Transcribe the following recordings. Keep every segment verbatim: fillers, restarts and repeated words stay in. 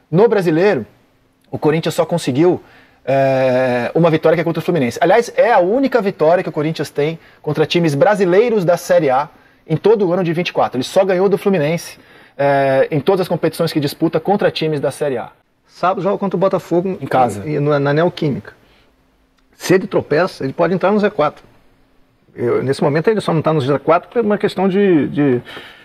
No Brasileiro, o Corinthians só conseguiu é, uma vitória que é contra o Fluminense. Aliás, é a única vitória que o Corinthians tem contra times brasileiros da Série A em todo o ano de vinte e quatro. Ele só ganhou do Fluminense é, em todas as competições que disputa contra times da Série A. Sábado joga contra o Botafogo em casa, e, na, na Neoquímica. Se ele tropeça, ele pode entrar no Z quatro. Eu, nesse momento ele só não está no Z quatro por uma questão de, de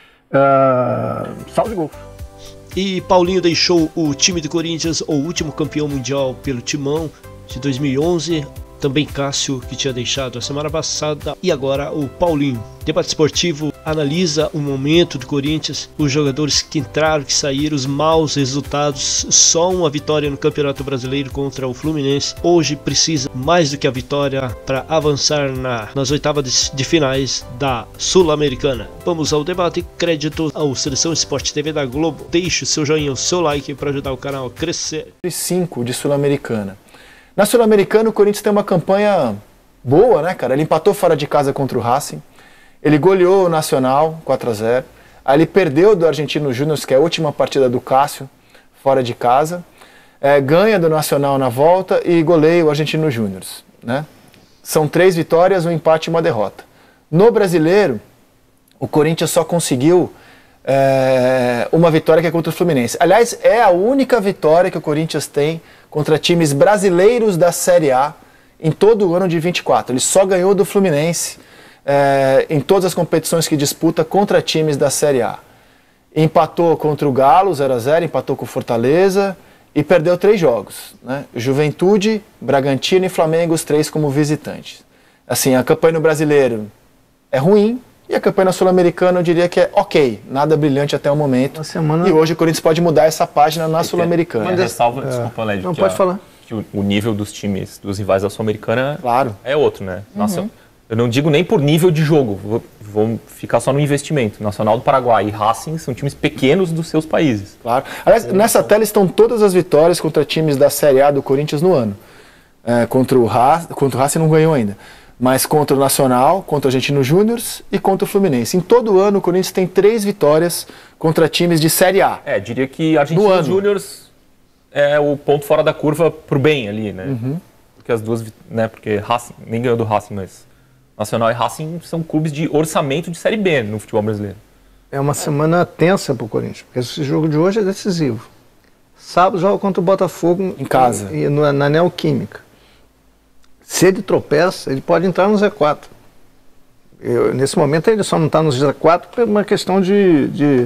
uh, saldo de gols. E Paulinho deixou o time do Corinthians, o último campeão mundial pelo Timão de dois mil e onze. Também Cássio, que tinha deixado a semana passada, e agora o Paulinho. Debate Esportivo analisa o momento do Corinthians, os jogadores que entraram, que saíram, os maus resultados, só uma vitória no Campeonato Brasileiro contra o Fluminense. Hoje precisa mais do que a vitória para avançar na, nas oitavas de, de finais da Sul-Americana. Vamos ao debate, crédito ao Seleção Esporte T V da Globo. Deixe o seu joinha, o seu like para ajudar o canal a crescer. cinco de Sul-Americana. Na Sul-Americana, o Corinthians tem uma campanha boa, né, cara? Ele empatou fora de casa contra o Racing, ele goleou o Nacional quatro a zero, aí ele perdeu do Argentino Júnior, que é a última partida do Cássio, fora de casa, é, ganha do Nacional na volta e goleia o Argentino Júnior, né? São três vitórias, um empate e uma derrota. No Brasileiro, o Corinthians só conseguiu é, uma vitória que é contra o Fluminense. Aliás, é a única vitória que o Corinthians tem contra times brasileiros da Série A em todo o ano de vinte e quatro. Ele só ganhou do Fluminense é, em todas as competições que disputa contra times da Série A. Empatou contra o Galo, zero a zero, empatou com o Fortaleza e perdeu três jogos, né? Juventude, Bragantino e Flamengo, os três como visitantes. Assim, a campanha no Brasileiro é ruim, e a campanha Sul-Americana eu diria que é ok, nada brilhante até o momento. Semana... E hoje o Corinthians pode mudar essa página na Sul-Americana. Mas ressalva, é... desculpa, Lédio, não que, pode a, falar. que o, o nível dos times, dos rivais da Sul-Americana claro. é outro, né? Nossa, uhum. Eu não digo nem por nível de jogo, vou, vou ficar só no investimento. Nacional do Paraguai e Racing são times pequenos dos seus países. Claro. Aliás, é. Nessa tela estão todas as vitórias contra times da Série A do Corinthians no ano. É, contra o Racing, contra o Racing não ganhou ainda. Mas contra o Nacional, contra o Argentino Júnior e contra o Fluminense. Em todo ano, o Corinthians tem três vitórias contra times de Série A. É, diria que Argentino Júnior é o ponto fora da curva pro bem ali, né? Uhum. Porque as duas, né? Porque Racing, nem ganhou do Racing, mas Nacional e Racing são clubes de orçamento de Série B no futebol brasileiro. É uma semana tensa pro Corinthians, porque esse jogo de hoje é decisivo. Sábado joga contra o Botafogo em casa e, e na Neoquímica. Se ele tropeça, ele pode entrar no Z quatro. Eu, nesse momento ele só não está no Z quatro por uma questão de, de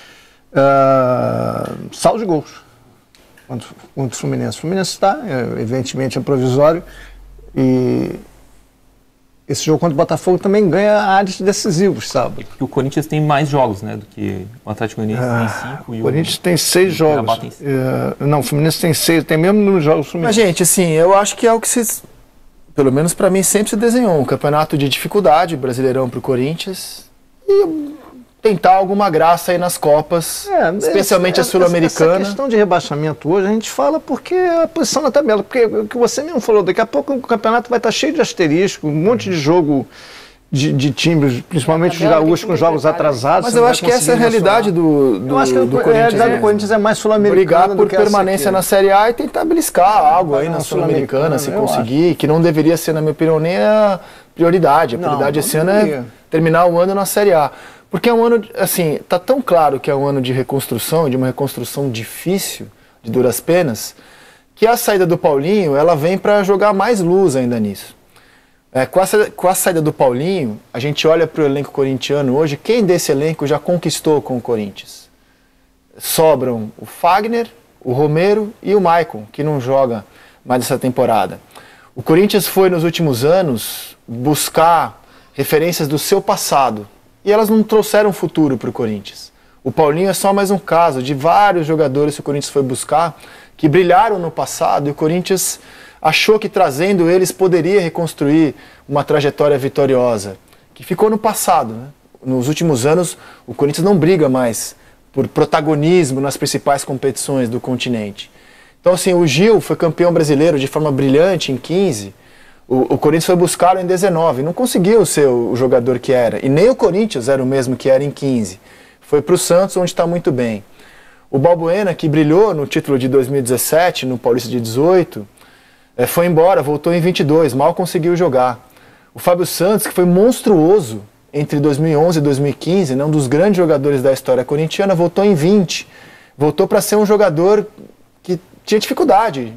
uh, saldo de gols contra, contra o Fluminense. O Fluminense está, evidentemente, é provisório, e esse jogo contra o Botafogo também ganha áreas decisivos, sábado. Porque o Corinthians tem mais jogos, né, do que o Atlético Goianiense ah, tem cinco. E o Corinthians tem seis o jogos. Tem... Uh, não, o Fluminense tem seis, tem mesmo nos jogos do Fluminense. Mas, gente, assim, eu acho que é o que se... Pelo menos para mim sempre se desenhou um campeonato de dificuldade, Brasileirão para o Corinthians, e tentar alguma graça aí nas Copas, é, especialmente essa, a Sul-Americana. Essa questão de rebaixamento hoje a gente fala porque é a posição na tabela, porque o que você mesmo falou, daqui a pouco o campeonato vai estar cheio de asterisco, um monte de jogo de, de times, principalmente os gaúchos com jogos atrasados. Mas eu acho que essa é a realidade do, do, eu acho que do a Corinthians. A realidade do Corinthians é mais sul-americana. Brigar por permanência na Série A e tentar beliscar algo aí na Sul-Americana, se conseguir, que não deveria ser, na minha opinião, nem a prioridade. A prioridade esse ano é terminar o ano na Série A. Porque é um ano, assim, tá tão claro que é um ano de reconstrução, de uma reconstrução difícil, de duras penas, que a saída do Paulinho, ela vem para jogar mais luz ainda nisso. É, com, a, com a saída do Paulinho, a gente olha para o elenco corintiano hoje, quem desse elenco já conquistou com o Corinthians? Sobram o Fagner, o Romero e o Maicon, que não joga mais essa temporada. O Corinthians foi, nos últimos anos, buscar referências do seu passado, e elas não trouxeram futuro para o Corinthians. O Paulinho é só mais um caso de vários jogadores que o Corinthians foi buscar, que brilharam no passado, e o Corinthians achou que trazendo eles poderia reconstruir uma trajetória vitoriosa, que ficou no passado, né? Nos últimos anos, o Corinthians não briga mais por protagonismo nas principais competições do continente. Então, assim, o Gil foi campeão brasileiro de forma brilhante em quinze, o, o Corinthians foi buscá-lo em dezenove, não conseguiu ser o, o jogador que era, e nem o Corinthians era o mesmo que era em quinze. Foi para o Santos, onde está muito bem. O Balbuena, que brilhou no título de dois mil e dezessete, no Paulista de dezoito, é, foi embora, voltou em vinte e dois, mal conseguiu jogar. O Fábio Santos, que foi monstruoso entre dois mil e onze e dois mil e quinze, né, um dos grandes jogadores da história corintiana, voltou em vinte. Voltou para ser um jogador que tinha dificuldade,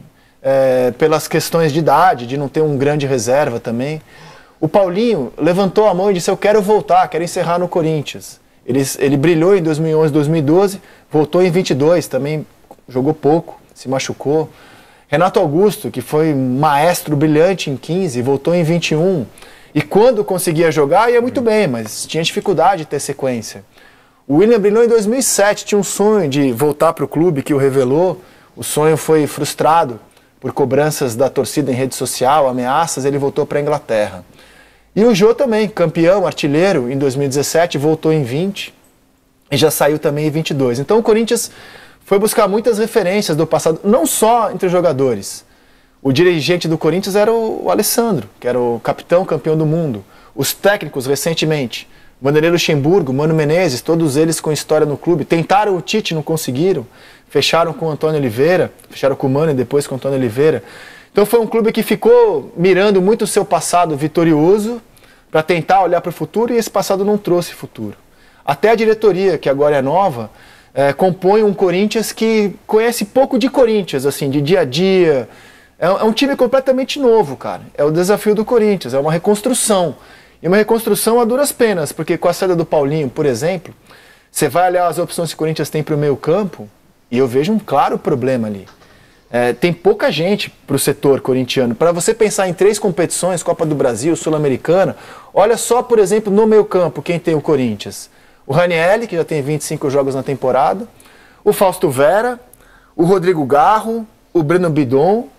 é, pelas questões de idade, de não ter um grande reserva também. O Paulinho levantou a mão e disse: eu quero voltar, quero encerrar no Corinthians. Ele, ele brilhou em dois mil e onze, dois mil e doze, voltou em vinte e dois, também jogou pouco, se machucou. Renato Augusto, que foi maestro brilhante em quinze, voltou em vinte e um. E quando conseguia jogar, ia muito bem, mas tinha dificuldade de ter sequência. O William brilhou em dois mil e sete, tinha um sonho de voltar para o clube que o revelou. O sonho foi frustrado por cobranças da torcida em rede social, ameaças, ele voltou para a Inglaterra. E o Jô também, campeão, artilheiro, em dois mil e dezessete, voltou em vinte e já saiu também em vinte e dois. Então o Corinthians foi buscar muitas referências do passado, não só entre jogadores. O dirigente do Corinthians era o Alessandro, que era o capitão, campeão do mundo. Os técnicos, recentemente, Vanderlei Luxemburgo, Mano Menezes, todos eles com história no clube. Tentaram o Tite, não conseguiram. Fecharam com o Antônio Oliveira, fecharam com o Mano e depois com o Antônio Oliveira. Então foi um clube que ficou mirando muito o seu passado vitorioso para tentar olhar para o futuro, e esse passado não trouxe futuro. Até a diretoria, que agora é nova, é, compõe um Corinthians que conhece pouco de Corinthians, assim, de dia a dia. É, é um time completamente novo, cara. É o desafio do Corinthians, é uma reconstrução. E uma reconstrução a duras penas, porque com a saída do Paulinho, por exemplo, você vai olhar as opções que o Corinthians tem para o meio campo, e eu vejo um claro problema ali. É, tem pouca gente para o setor corintiano. Para você pensar em três competições, Copa do Brasil, Sul-Americana, olha só, por exemplo, no meio campo, quem tem o Corinthians. O Ranieri, que já tem vinte e cinco jogos na temporada, o Fausto Vera, o Rodrigo Garro, o Breno Bidon,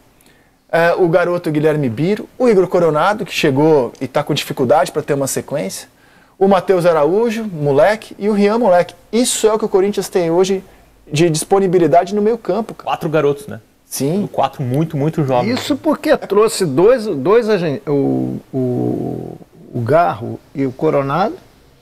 é, o garoto Guilherme Biro, o Igor Coronado, que chegou e está com dificuldade para ter uma sequência, o Matheus Araújo, moleque, e o Rian, moleque. Isso é o que o Corinthians tem hoje de disponibilidade no meio campo, cara. Quatro garotos, né? Sim. Quatro muito, muito jovens. Isso porque trouxe dois, dois o, o, o Garro e o Coronado,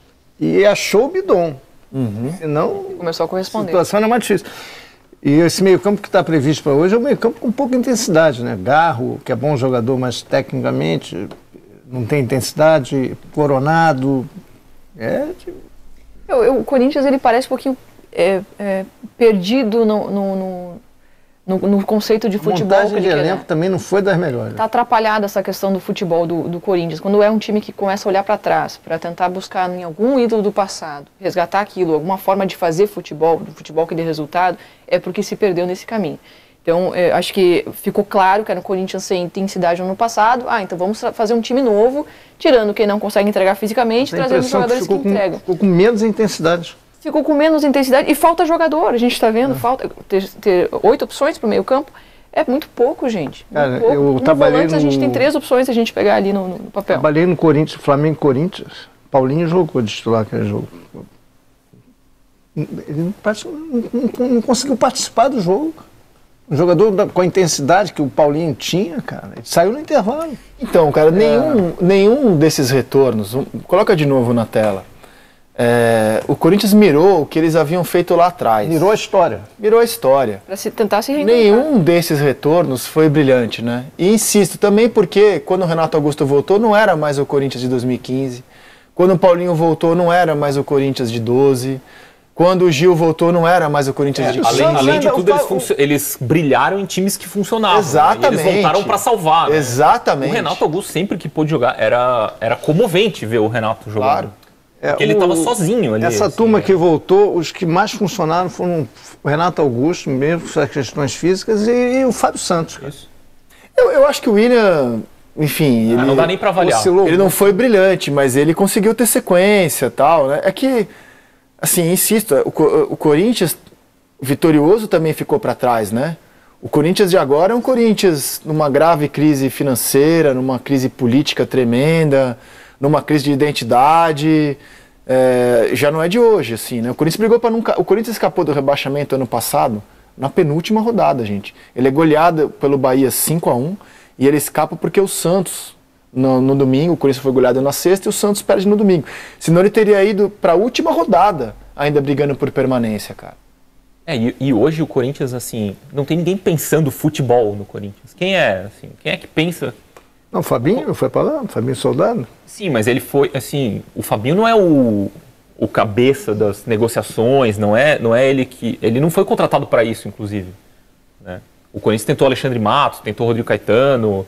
e achou o Bidon. Uhum. Senão, começou a corresponder. A situação era mais difícil. E esse meio-campo que está previsto para hoje é um meio-campo com pouca intensidade, né? Garro, que é bom jogador, mas tecnicamente não tem intensidade. Coronado. É. Eu, eu, o Corinthians, ele parece um pouquinho é, é, perdido no, no, no, no, no conceito de futebol. A montagem que de ele elenco quer, também não foi das melhores. Está atrapalhada essa questão do futebol do, do Corinthians. Quando é um time que começa a olhar para trás, para tentar buscar em algum ídolo do passado, resgatar aquilo, alguma forma de fazer futebol, do futebol que dê resultado, é porque se perdeu nesse caminho. Então, é, acho que ficou claro que era o Corinthians sem intensidade no ano passado. Ah, então vamos fazer um time novo, tirando quem não consegue entregar fisicamente, trazendo jogadores que, que entregam. Com, ficou com menos intensidade. Ficou com menos intensidade e falta jogador. A gente está vendo, é. falta ter, ter oito opções para o meio campo. É muito pouco, gente. Muito Cara, pouco. eu no trabalhei volantes, no... a gente tem três opções se a gente pegar ali no, no papel. Trabalhei no Corinthians, Flamengo e Corinthians. Paulinho jogou de titular aquele jogo. Ele não, não, não conseguiu participar do jogo. Um jogador da, com a intensidade que o Paulinho tinha, cara, ele saiu no intervalo. Então, cara, é. nenhum, nenhum desses retornos, um, coloca de novo na tela, é, o Corinthians mirou o que eles haviam feito lá atrás. Mirou a história. Mirou a história. Para se, tentar se reinventar. Nenhum desses retornos foi brilhante, né? E insisto, também porque quando o Renato Augusto voltou, não era mais o Corinthians de dois mil e quinze. Quando o Paulinho voltou, não era mais o Corinthians de doze. Quando o Gil voltou, não era mais o Corinthians é, de além, além de tudo, eles, eles brilharam em times que funcionavam. Exatamente. Né? Eles voltaram para salvar. Né? Exatamente. O Renato Augusto, sempre que pôde jogar, era, era comovente ver o Renato jogando. Claro. É, Porque ele estava sozinho ali. Essa assim, turma é. que voltou, os que mais funcionaram foram o Renato Augusto, mesmo com as questões físicas, e, e o Fábio Santos. Isso. Eu, eu acho que o William, enfim... Ah, ele não dá nem para avaliar. Oscilou. Ele não foi brilhante, mas ele conseguiu ter sequência e tal, né? É que... Assim, insisto, o, o Corinthians vitorioso também ficou para trás, né? O Corinthians de agora é um Corinthians numa grave crise financeira, numa crise política tremenda, numa crise de identidade, é, já não é de hoje, assim, né? O Corinthians brigou para nunca... O Corinthians escapou do rebaixamento ano passado na penúltima rodada, gente. Ele é goleado pelo Bahia cinco a um e ele escapa porque o Santos... No, no domingo, o Corinthians foi goleado na sexta e o Santos perde no domingo. Senão ele teria ido para a última rodada, ainda brigando por permanência, cara. É, e, e hoje o Corinthians, assim, não tem ninguém pensando futebol no Corinthians. Quem é, assim, quem é que pensa... Não, o Fabinho foi para lá, o Fabinho Soldado. Sim, mas ele foi, assim, o Fabinho não é o, o cabeça das negociações, não é, não é ele que... Ele não foi contratado para isso, inclusive. Né? O Corinthians tentou Alexandre Matos, tentou Rodrigo Caetano,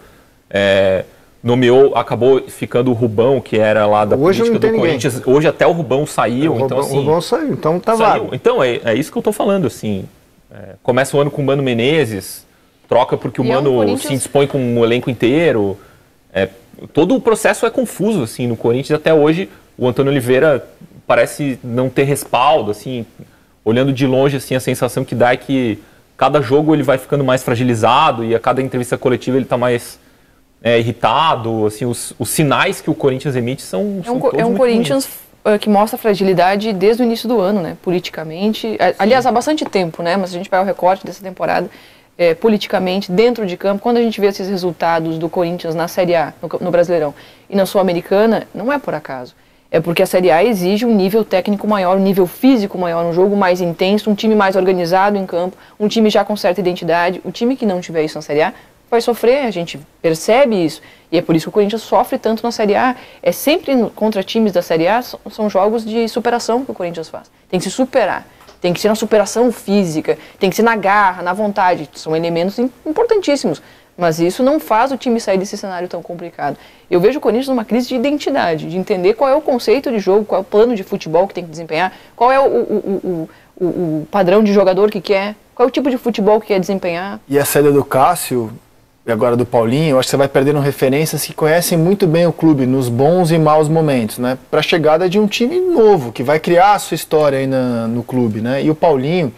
é, nomeou, acabou ficando o Rubão, que era lá da hoje política não tem do Corinthians. Ninguém. Hoje até o Rubão saiu, o então Rubão, assim... O Rubão saiu, então tá saiu. vago. Então, é, é isso que eu tô falando, assim. É, começa o ano com o Mano Menezes, troca porque o E é um Mano Corinthians- se dispõe com o elenco inteiro. É, todo o processo é confuso, assim, no Corinthians. Até hoje, o Antônio Oliveira parece não ter respaldo, assim. Olhando de longe, assim, a sensação que dá é que cada jogo ele vai ficando mais fragilizado e a cada entrevista coletiva ele está mais é, irritado. Assim, os, os sinais que o Corinthians emite são, É são um, todos é um muito Corinthians ruins. uh, que mostra fragilidade desde o início do ano, né? Politicamente. A- Aliás, há bastante tempo, né? Mas se a gente pegar o recorte dessa temporada, é, politicamente, dentro de campo, quando a gente vê esses resultados do Corinthians na Série A, no, no Brasileirão, e na Sul-Americana, não é por acaso. É porque a Série A exige um nível técnico maior, um nível físico maior, um jogo mais intenso, um time mais organizado em campo, um time já com certa identidade. O time que não tiver isso na Série A vai sofrer, a gente percebe isso. E é por isso que o Corinthians sofre tanto na Série A. É sempre no- contra times da Série A, são, são jogos de superação que o Corinthians faz. Tem que se superar. Tem que ser na superação física, tem que ser na garra, na vontade. São elementos im- importantíssimos. Mas isso não faz o time sair desse cenário tão complicado. Eu vejo o Corinthians numa crise de identidade, de entender qual é o conceito de jogo, qual é o plano de futebol que tem que desempenhar, qual é o, o, o, o, o padrão de jogador que quer, qual é o tipo de futebol que quer desempenhar. E a saída do Cássio, e agora do Paulinho, eu acho que você vai perdendo referências que conhecem muito bem o clube, nos bons e maus momentos, né? Para a chegada de um time novo, que vai criar a sua história aí na, no clube, né? E o Paulinho,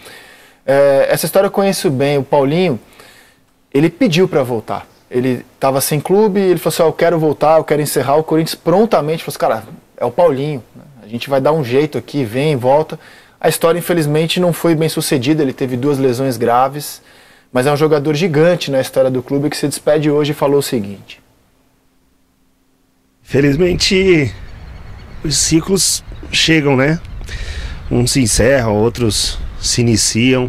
é, essa história eu conheço bem. O Paulinho, ele pediu para voltar. Ele estava sem clube, ele falou assim, oh, eu quero voltar, eu quero encerrar. O Corinthians prontamente falou assim, cara, é o Paulinho, né? A gente vai dar um jeito aqui, vem, volta. A história, infelizmente, não foi bem sucedida, ele teve duas lesões graves, mas é um jogador gigante na história do clube que se despede hoje e falou o seguinte. Felizmente, os ciclos chegam, né? Uns se encerram, outros se iniciam.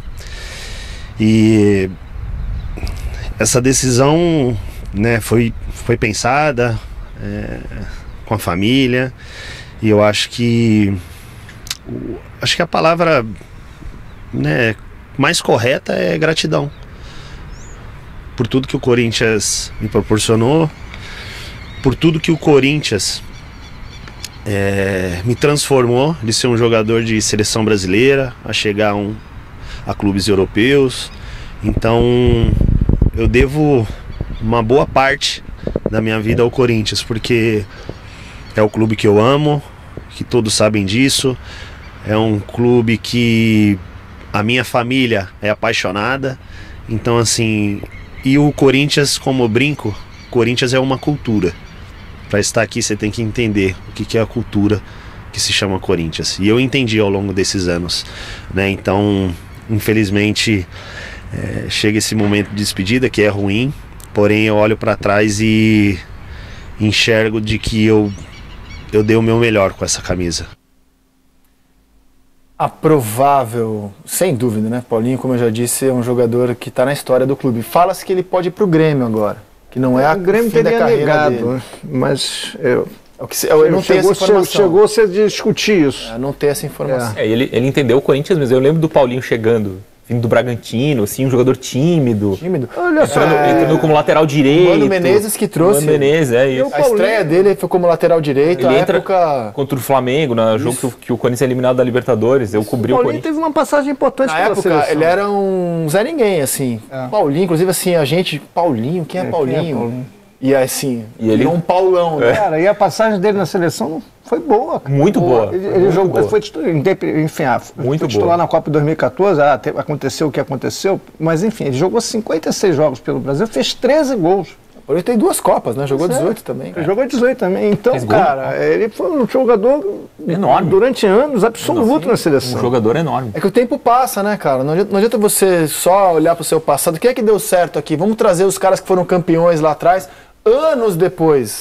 E essa decisão, né, foi, foi pensada é, com a família. E eu acho que acho que a palavra, né, mais correta é gratidão por tudo que o Corinthians me proporcionou, por tudo que o Corinthians é, me transformou de ser um jogador de seleção brasileira a chegar a, um, a clubes europeus. Então eu devo uma boa parte da minha vida ao Corinthians, porque é o clube que eu amo, que todos sabem disso, é um clube que a minha família é apaixonada. Então assim, e o Corinthians, como eu brinco, Corinthians é uma cultura. Para estar aqui você tem que entender o que é a cultura que se chama Corinthians. E eu entendi ao longo desses anos, né? Então, infelizmente, é, chega esse momento de despedida que é ruim, porém eu olho para trás e enxergo de que eu, eu dei o meu melhor com essa camisa. A provável, sem dúvida, né? Paulinho, como eu já disse, é um jogador que está na história do clube. Fala-se que ele pode ir para o Grêmio agora, que não é a O Grêmio fim da teria carreira negado, dele. mas eu, É o que se- eu não tenho essa chegou, informação. chegou a se discutir isso. Eu não tenho essa informação. É, ele, ele entendeu o Corinthians, mas eu lembro do Paulinho chegando, vindo do Bragantino, assim, um jogador tímido. Tímido. Olha só, Entrando, é, entrando como lateral direito. Mano Menezes que trouxe. Mano Menezes, é isso. A estreia dele foi como lateral direito, Ele a entra época... contra o Flamengo, no jogo que o, que o Corinthians é eliminado da Libertadores. Eu cobri o o Paulinho Corinthians. teve uma passagem importante Na pela época, seleção. ele era um Zé Ninguém, assim. É. Paulinho, inclusive, assim, a gente... Paulinho, quem é, É, quem é Paulinho? Paulinho? E assim, E ele- virou um Paulão, né? Cara, e a passagem dele na seleção foi boa. Cara. Muito boa. Ele, ele muito jogou, boa. foi titular, enfim, ah, Muito foi titular boa. na Copa de dois mil e quatorze, ah, te- aconteceu o que aconteceu, mas enfim, ele jogou cinquenta e seis jogos pelo Brasil, fez treze gols. Ele tem duas Copas, né? Jogou Certo. dezoito também. Ele jogou dezoito também. Então, Fez gol, cara, ele foi um jogador Enorme. durante anos absoluto na Um seleção. jogador enorme. É que o tempo passa, né, cara? Não adianta, não adianta você só olhar pro seu passado. O que é que deu certo aqui? Vamos trazer os caras que foram campeões lá atrás, anos depois.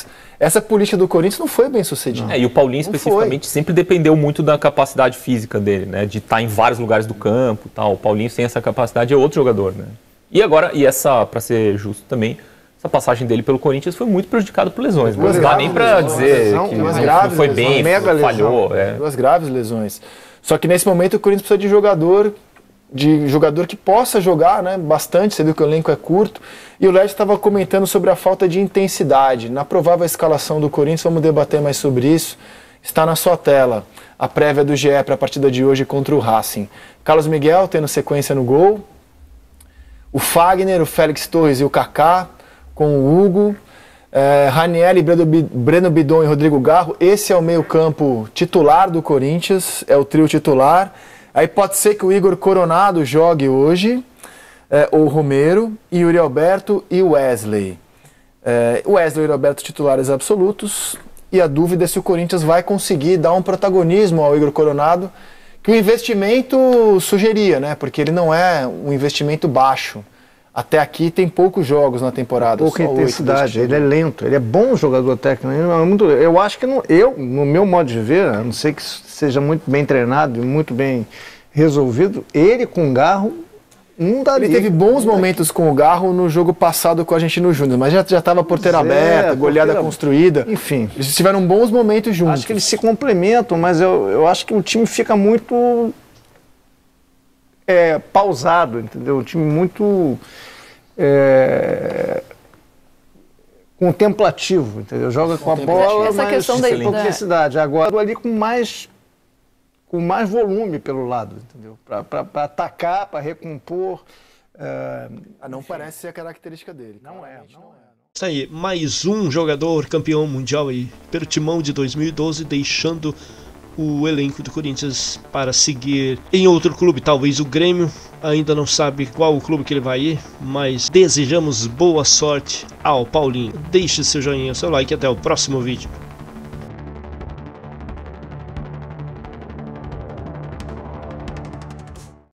essa política do Corinthians não foi bem sucedida. É, e o Paulinho especificamente sempre dependeu muito da capacidade física dele, né? De estar em vários lugares do campo e tal. O Paulinho sem essa capacidade é outro jogador, né? E agora, e essa, para ser justo também, essa passagem dele pelo Corinthians foi muito prejudicada por lesões. Não dá nem para dizer lesão, que duas não graves foi lesões, bem, mega falhou. Lesão, é. Duas graves lesões. Só que nesse momento o Corinthians precisa de jogador, de jogador que possa jogar, né, bastante. Você viu que o elenco é curto. E o Led estava comentando sobre a falta de intensidade. Na provável escalação do Corinthians, vamos debater mais sobre isso. Está na sua tela a prévia do G E para a partida de hoje contra o Racing. Carlos Miguel tendo sequência no gol. O Fagner, o Félix Torres e o Kaká com o Hugo. É, Raniel, Breno Bidon e Rodrigo Garro. Esse é o meio-campo titular do Corinthians, é o trio titular. Aí pode ser que o Igor Coronado jogue hoje, é, ou o Romero, e Yuri Alberto e o Wesley. É, o Wesley e o Yuri Alberto titulares absolutos, e a dúvida é se o Corinthians vai conseguir dar um protagonismo ao Igor Coronado, que o investimento sugeria, né? Porque ele não é um investimento baixo. Até aqui tem poucos jogos na temporada. Pouca intensidade, ele é lento, ele é bom jogador técnico. É muito, eu acho que, não, eu, no meu modo de ver, a não ser que seja muito bem treinado e muito bem resolvido, ele com o Garro não daria. Ele teve bons momentos com o Garro no jogo passado com a Argentino Júnior, mas já estava porteira aberta, goleada porteira... construída. Enfim. Eles tiveram bons momentos juntos. Acho que eles se complementam, mas eu, eu acho que o time fica muito é, pausado, entendeu? O time muito é, contemplativo, entendeu? Joga com a bola, essa mas questão da intensidade. Agora ali com mais com mais volume pelo lado, entendeu? Para atacar, para recompor. É... Ah, não parece ser a característica dele. Não é, não é. Isso aí, mais um jogador campeão mundial aí pelo Timão de dois mil e doze, deixando o elenco do Corinthians para seguir em outro clube, talvez o Grêmio. Ainda não sabe qual o clube que ele vai ir, mas desejamos boa sorte ao Paulinho. Deixe seu joinha, seu like e até o próximo vídeo.